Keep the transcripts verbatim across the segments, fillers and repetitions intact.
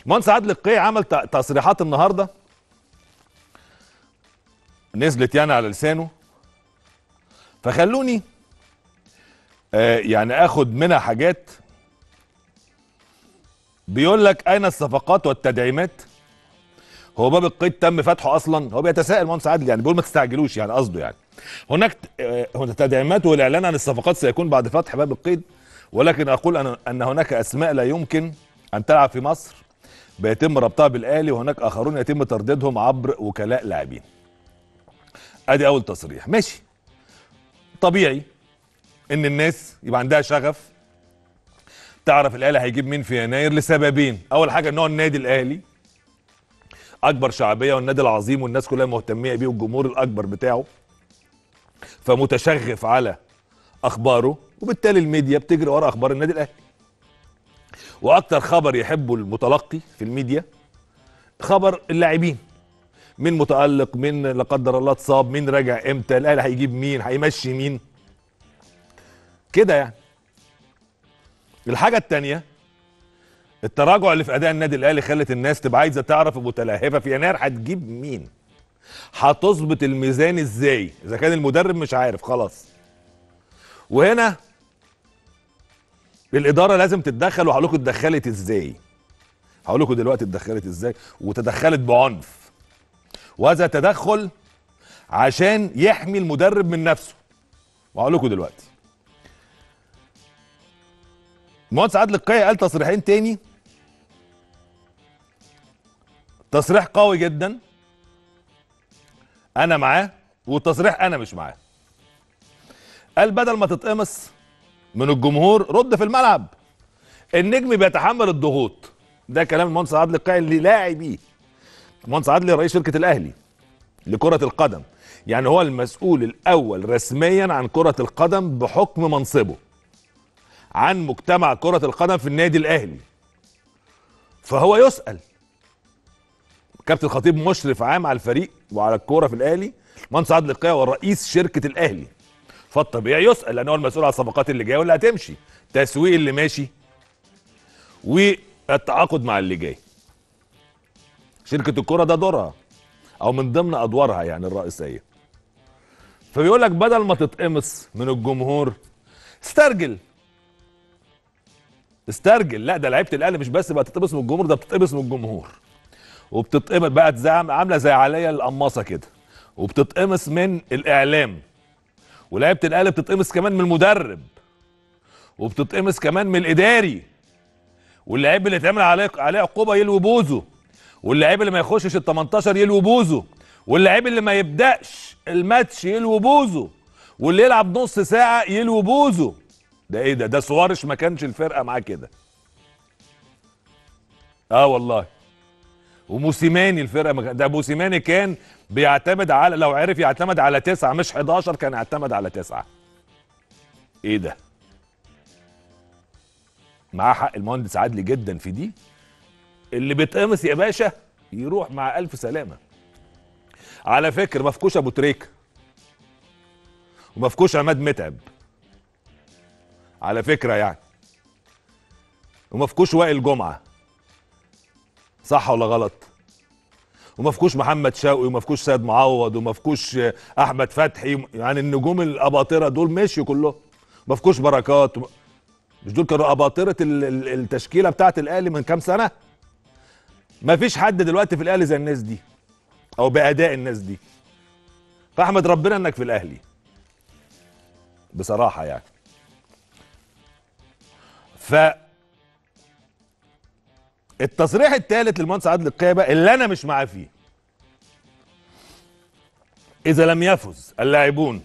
المهندس عادل القيعي عمل تصريحات النهارده نزلت يعني على لسانه، فخلوني آه يعني اخد منها حاجات. بيقول لك اين الصفقات والتدعيمات؟ هو باب القيد تم فتحه اصلا؟ هو بيتساءل المهندس عادل، يعني بيقول ما تستعجلوش، يعني قصده يعني هناك آه تدعيمات، والاعلان عن الصفقات سيكون بعد فتح باب القيد، ولكن اقول ان ان هناك اسماء لا يمكن ان تلعب في مصر بيتم ربطها بالاهلي، وهناك اخرون يتم ترديدهم عبر وكلاء لاعبين. ادي اول تصريح. ماشي، طبيعي ان الناس يبقى عندها شغف تعرف الاهلي هيجيب مين في يناير لسببين. اول حاجه ان هو النادي الاهلي اكبر شعبيه والنادي العظيم والناس كلها مهتميه بيه والجمهور الاكبر بتاعه، فمتشغف على اخباره، وبالتالي الميديا بتجري ورا اخبار النادي الاهلي. واكتر خبر يحبه المتلقي في الميديا خبر اللاعبين، مين متالق، مين لا قدر الله اتصاب، مين راجع امتى، الاهلي هيجيب مين، هيمشي مين كده يعني. الحاجه الثانيه التراجع اللي في اداء النادي الاهلي خلت الناس تبقى عايزه تعرف متلهفه في يناير هتجيب مين، هتظبط الميزان ازاي اذا كان المدرب مش عارف خلاص. وهنا الاداره لازم تتدخل، وهقول لكم اتدخلت ازاي. هقول لكم دلوقتي اتدخلت ازاي، وتدخلت بعنف، وهذا تدخل عشان يحمي المدرب من نفسه، وهقول لكم دلوقتي. المهندس عادل القيعي قال تصريحين تاني، تصريح قوي جدا انا معاه، والتصريح انا مش معاه. قال بدل ما تتقمص من الجمهور رد في الملعب، النجم بيتحمل الضغوط. ده كلام المهندس عادل القيعي اللي لاعبيه. المهندس عادل رئيس شركه الاهلي لكره القدم، يعني هو المسؤول الاول رسميا عن كره القدم بحكم منصبه عن مجتمع كره القدم في النادي الاهلي، فهو يسأل. كابتن الخطيب مشرف عام على الفريق وعلى الكوره في الاهلي، المهندس عادل القيعي ورئيس شركه الاهلي، فالطبيعي يسأل لان هو المسؤول على الصفقات اللي جايه واللي هتمشي، التسويق اللي ماشي، والتعاقد مع اللي جاي. شركه الكوره ده دورها او من ضمن ادوارها يعني الرئيسيه. فبيقول لك بدل ما تتقمص من الجمهور استرجل استرجل. لا ده لعيبه الاهلي مش بس بقى تتقمص من الجمهور، ده بتتقمص من الجمهور، وبتتقمص بقت زي عامله زي عليا القماصه كده، وبتتقمص من الاعلام، ولعيبه الاهلي بتتقمص كمان من المدرب، وبتتقمص كمان من الاداري، واللعيب اللي اتعمل عليه عليه عقوبه يلوي بوزه، واللعيب اللي ما يخشش ال تمنتاشر يلوي بوزه، واللعيب اللي ما يبداش الماتش يلوي بوزه، واللي يلعب نص ساعه يلوي بوزه. ده ايه ده؟ ده سوارش ما كانش الفرقه معاه كده. اه والله. وموسيماني الفرقه ما كان، ده موسيماني كان بيعتمد على، لو عرف يعتمد على تسعه مش حداشر كان يعتمد على تسعه. ايه ده؟ معاه حق المهندس عادل جدا في دي. اللي بيتقمص يا باشا يروح مع الف سلامه. على فكره مفكوش ابو تريكه ومفكوش عماد متعب على فكره يعني، ومفكوش وائل جمعه، صح ولا غلط؟ ومفكوش محمد شوقي، ومفكوش سيد معوض، ومفكوش احمد فتحي، يعني النجوم الاباطره دول مشيوا كلهم. مفكوش بركات، مش دول كانوا اباطره التشكيله بتاعت الاهلي من كام سنه؟ مفيش حد دلوقتي في الاهلي زي الناس دي او باداء الناس دي. فاحمد ربنا انك في الاهلي بصراحه يعني. ف التصريح الثالث للمهندس عادل القيعي بقى اللي انا مش معاه فيه، اذا لم يفز اللاعبون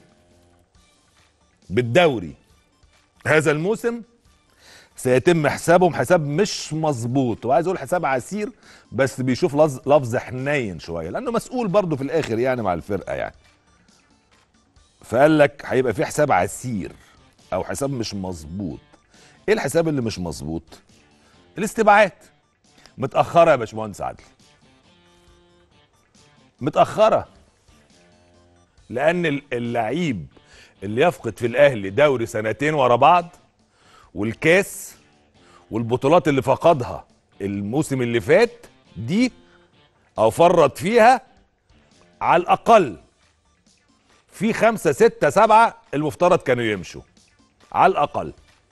بالدوري هذا الموسم سيتم حسابهم حساب مش مظبوط، وعايز اقول حساب عسير بس بيشوف لفظ لفظ حنين شويه لانه مسؤول برضه في الاخر يعني مع الفرقه يعني. فقال لك هيبقى في حساب عسير او حساب مش مظبوط. ايه الحساب اللي مش مظبوط؟ الاستبعاد متاخره يا باشمهندس عادل، متاخره، لان اللعيب اللي يفقد في الاهلي دوري سنتين ورا بعض والكاس والبطولات اللي فقدها الموسم اللي فات دي او فرط فيها على الاقل في خمسة ستة سبعة المفترض كانوا يمشوا على الاقل.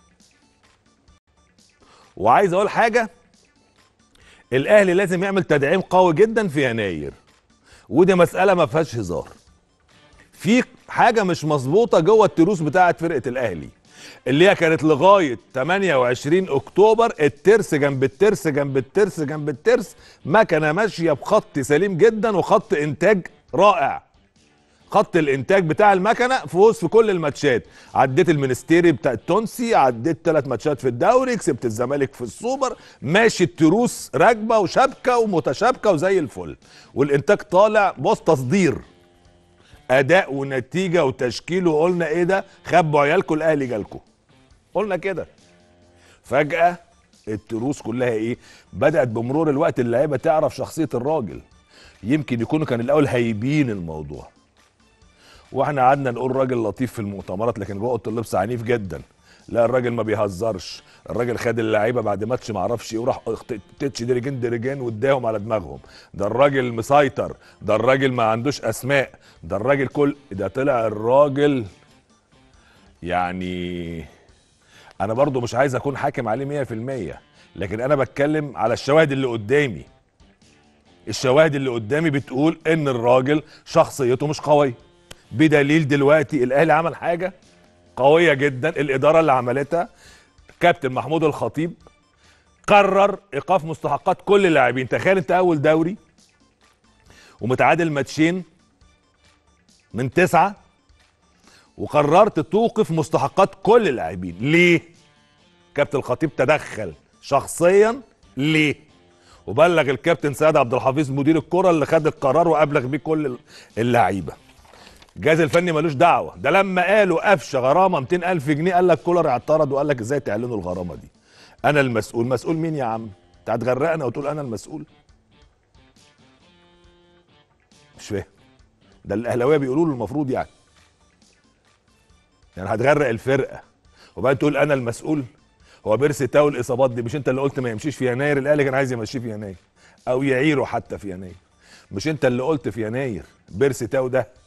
وعايز اقول حاجة، الاهلي لازم يعمل تدعيم قوي جدا في يناير، ودي مسألة ما فيهاش هزار. في حاجة مش مظبوطة جوه التروس بتاعت فرقة الاهلي اللي هي كانت لغاية تمانية وعشرين اكتوبر الترس جنب الترس جنب الترس جنب الترس، مكنة ماشية بخط سليم جدا وخط انتاج رائع. خط الانتاج بتاع المكنه فوز في كل الماتشات، عديت المنستيري بتاع التونسي، عديت ثلاث ماتشات في الدوري، كسبت الزمالك في السوبر، ماشي التروس راكبه وشبكه ومتشابكه وزي الفل، والانتاج طالع بص تصدير اداء ونتيجه وتشكيل. وقلنا ايه ده؟ خبوا عيالكم الاهلي جالكم، قلنا كده. فجاه التروس كلها ايه؟ بدات بمرور الوقت اللعيبه تعرف شخصيه الراجل. يمكن يكونوا كان الاول هايبين الموضوع، واحنا قعدنا نقول راجل لطيف في المؤتمرات، لكن جوه اوضه اللبس عنيف جدا. لا الراجل ما بيهزرش، الراجل خد اللعيبه بعد ماتش ما اعرفش ايه وراح تتش ديرجين ديرجين واداهم على دماغهم. ده الراجل مسيطر، ده الراجل ما عندوش اسماء، ده الراجل كل ده طلع الراجل. يعني انا برضو مش عايز اكون حاكم عليه مية في المية، لكن انا بتكلم على الشواهد اللي قدامي. الشواهد اللي قدامي بتقول ان الراجل شخصيته مش قويه، بدليل دلوقتي الاهلي عمل حاجه قويه جدا. الاداره اللي عملتها كابتن محمود الخطيب قرر ايقاف مستحقات كل اللاعبين. تخيل انت اول دوري ومتعادل ماتشين من تسعه وقررت توقف مستحقات كل اللاعبين. ليه؟ كابتن الخطيب تدخل شخصيا ليه؟ وبلغ الكابتن سيد عبد الحفيظ مدير الكره اللي خد القرار وابلغ بيه كل اللعيبه. الجهاز الفني ملوش دعوه. ده لما قالوا قفشه غرامه مئتين ألف جنيه قال لك كولر اعترض وقال لك ازاي تعلنوا الغرامه دي؟ انا المسؤول. مسؤول مين يا عم؟ انت هتغرقنا وتقول انا المسؤول؟ مش فاهم. ده الاهلاويه بيقولوا له المفروض يعني يعني هتغرق الفرقه وبعدين تقول انا المسؤول؟ هو بيرسي تاو الاصابات دي مش انت اللي قلت ما يمشيش في يناير؟ الاهلي كان عايز يمشيه في يناير او يعيره حتى في يناير. مش انت اللي قلت في يناير بيرسي تاو ده